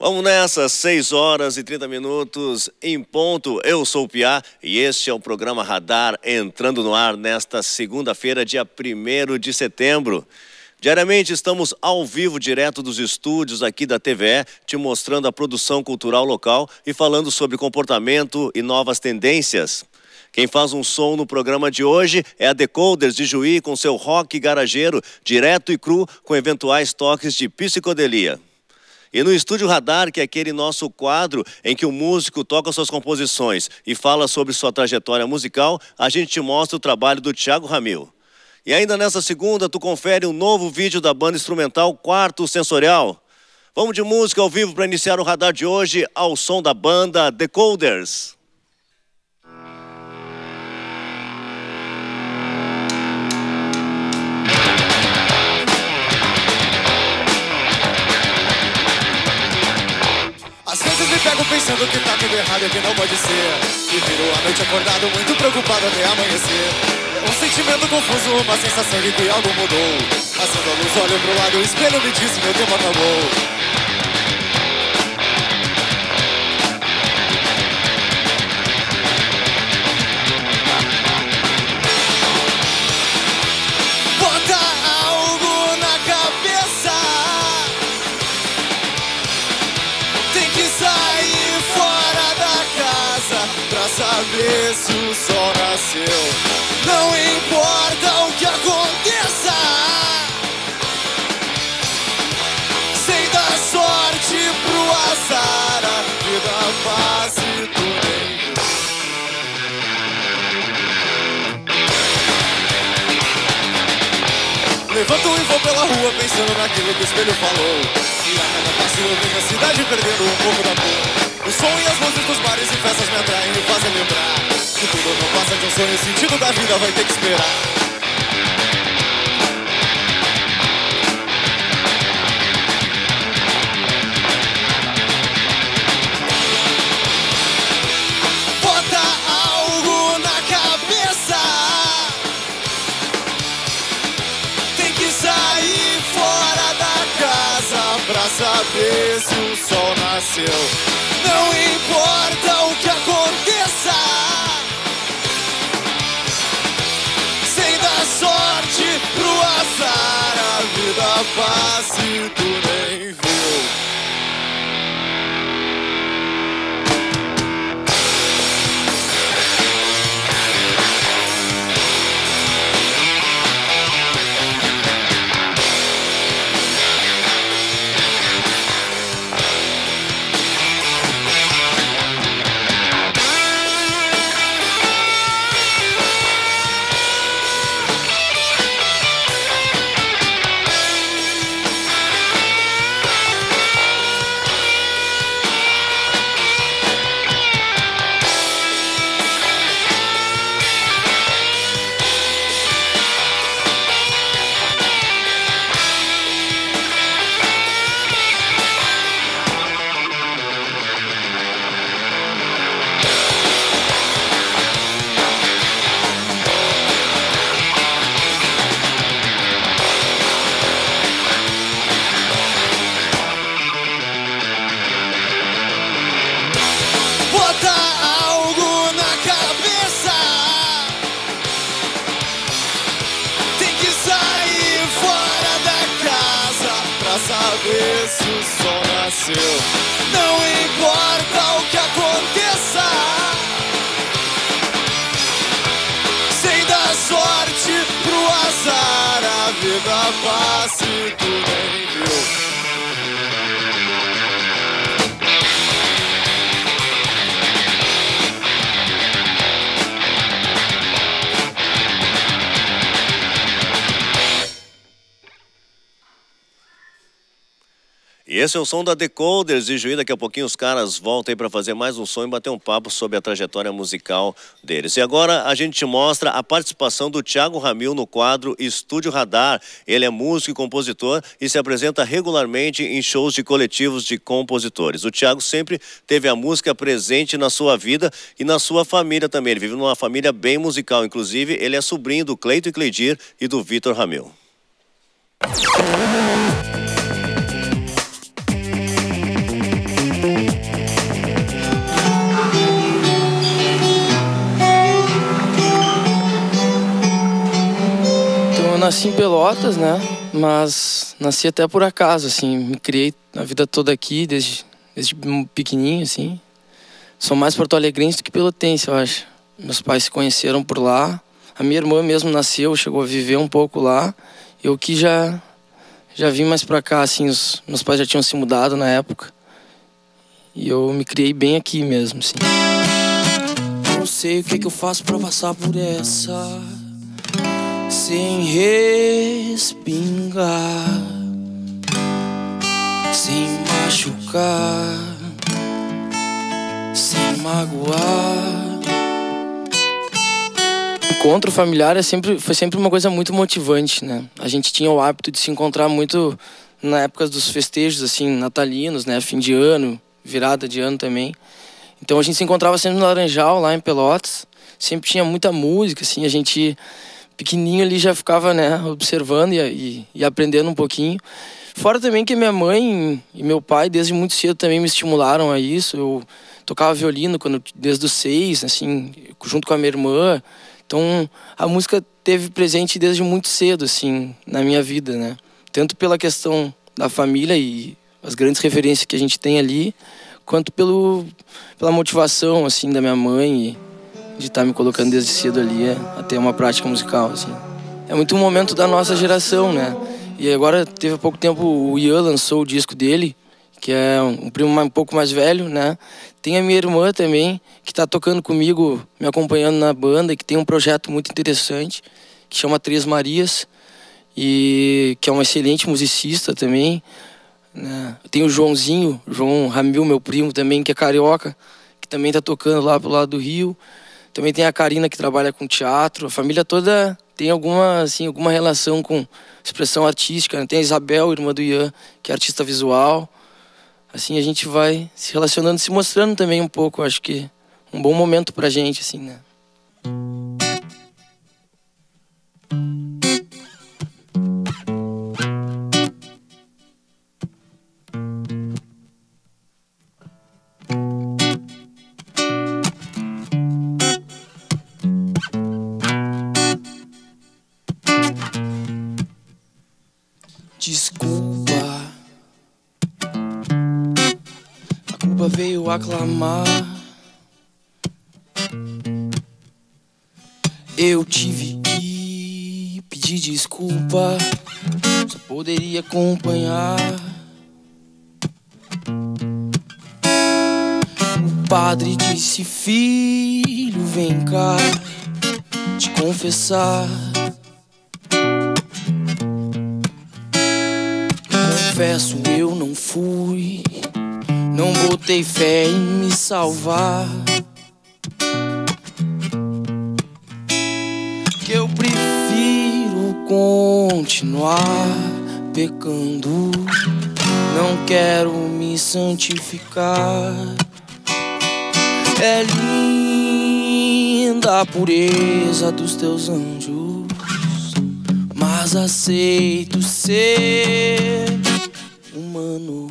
Vamos nessa, 6 horas e 30 minutos em ponto. Eu sou o Piá e este é o programa Radar entrando no ar nesta segunda-feira, dia 1º de setembro. Diariamente estamos ao vivo, direto dos estúdios aqui da TVE, te mostrando a produção cultural local e falando sobre comportamento e novas tendências. Quem faz um som no programa de hoje é a Decoders de Juí, com seu rock garageiro, direto e cru, com eventuais toques de psicodelia. E no Estúdio Radar, que é aquele nosso quadro em que o músico toca suas composições e fala sobre sua trajetória musical, a gente te mostra o trabalho do Thiago Ramil. E ainda nessa segunda, tu confere um novo vídeo da banda instrumental Quarto Sensorial. Vamos de música ao vivo para iniciar o Radar de hoje, ao som da banda Decoders. Às vezes me pego pensando que tá tudo errado e que não pode ser. E viro a noite acordado, muito preocupado até amanhecer. Um sentimento confuso, uma sensação de que algo mudou. Acendo a luz, olho pro lado, o espelho me disse meu tempo acabou. Saber se o sol nasceu, não importa o que aconteça. Sem dar sorte pro azar, a vida passa e tu nem viu. Levanto e vou pela rua pensando naquilo que o espelho falou. E a cada passo eu vejo a cidade perdendo um pouco da cor. O som e as luzes dos bares e festas me atraem e me fazem lembrar que tudo não passa de um sonho, o sentido da vida vai ter que esperar. Bota algo na cabeça, tem que sair fora da casa pra saber se o sol nasceu. Não importa o que aconteça, sem dar sorte pro azar, a vida passa e tu nem viu. Saber se o sol nasceu, não importa o que aconteça, sem dar sorte pro azar, a vida passa e tu nem viu. E esse é o som da Decoders de Juí. Daqui a pouquinho os caras voltam aí para fazer mais um som e bater um papo sobre a trajetória musical deles. E agora a gente te mostra a participação do Thiago Ramil no quadro Estúdio Radar. Ele é músico e compositor e se apresenta regularmente em shows de coletivos de compositores. O Thiago sempre teve a música presente na sua vida e na sua família também. Ele vive numa família bem musical. Inclusive, ele é sobrinho do Cleito e Cleidir e do Vitor Ramil. nasci em Pelotas, né? Mas nasci até por acaso, assim. Me criei a vida toda aqui, desde pequenininho, assim. Sou mais porto-alegrense do que pelotense, eu acho. Meus pais se conheceram por lá. A minha irmã mesmo nasceu, chegou a viver um pouco lá. Eu que já vim mais pra cá, assim. Meus pais já tinham se mudado na época. E eu me criei bem aqui mesmo, assim. Não sei o que eu faço pra passar por essa sem respingar, sem machucar, sem magoar. Encontro familiar foi sempre uma coisa muito motivante, né? A gente tinha o hábito de se encontrar muito na época dos festejos, assim, natalinos, né? Fim de ano, virada de ano também. Então a gente se encontrava sempre no Laranjal, lá em Pelotas. Sempre tinha muita música, assim, a gente pequenininho ali já ficava, né, observando e aprendendo um pouquinho. Fora também que minha mãe e meu pai, desde muito cedo, também me estimularam a isso. Eu tocava violino desde os 6, assim, junto com a minha irmã. Então a música teve presente desde muito cedo, assim, na minha vida, né? Tanto pela questão da família e as grandes referências que a gente tem ali, quanto pela motivação, assim, da minha mãe de estar me colocando desde cedo ali a ter uma prática musical, assim. É muito um momento da nossa geração, né? E agora, teve há pouco tempo, o Ian lançou o disco dele, que é um primo um pouco mais velho, né? Tem a minha irmã também, que está tocando comigo, me acompanhando na banda, que tem um projeto muito interessante, que chama Três Marias, e que é uma excelente musicista também, né? Tem o João Ramil, meu primo também, que é carioca, que também está tocando lá pro lado do Rio. Também tem a Karina, que trabalha com teatro. A família toda tem alguma relação com expressão artística, né? Tem a Isabel, irmã do Ian, que é artista visual. Assim, a gente vai se relacionando, se mostrando também um pouco. Acho que um bom momento pra gente, assim, né? Desculpa, a culpa veio aclamar. Eu tive que pedir desculpa, só poderia acompanhar. O padre disse: filho, vem cá te confessar. Confesso, eu não fui, não botei fé em me salvar. Que eu prefiro continuar pecando, não quero me santificar. É linda a pureza dos teus anjos, mas aceito ser humano.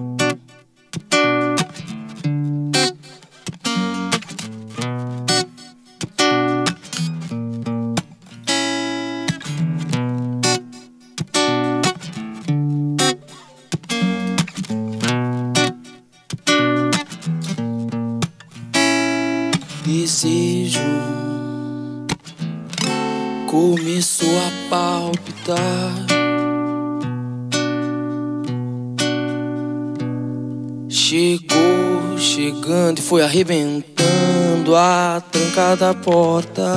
Desejo começou a palpitar. Chegou, chegando e foi arrebentando a tranca da porta.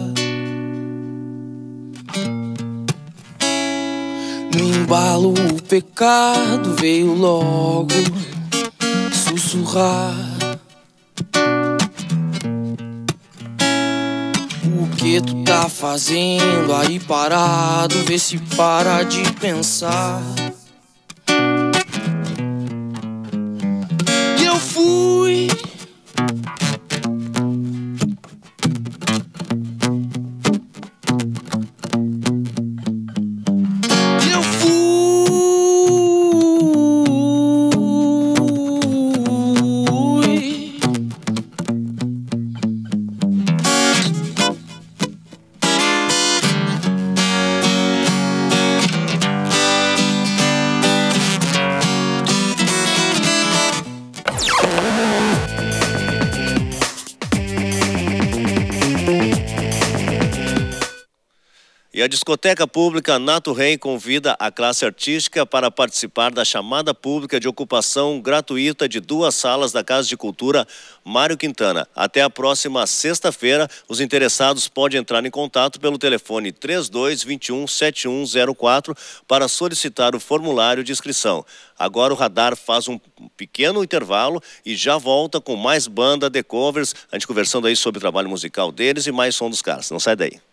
No embalo o pecado veio logo sussurrar. O que tu tá fazendo aí parado? Vê se para de pensar. E eu fui E a Discoteca Pública Nato Rei convida a classe artística para participar da chamada pública de ocupação gratuita de 2 salas da Casa de Cultura Mário Quintana. Até a próxima sexta-feira, os interessados podem entrar em contato pelo telefone 3221-7104 para solicitar o formulário de inscrição. Agora o Radar faz um pequeno intervalo e já volta com mais banda The Covers, a gente conversando aí sobre o trabalho musical deles e mais som dos caras. Não sai daí.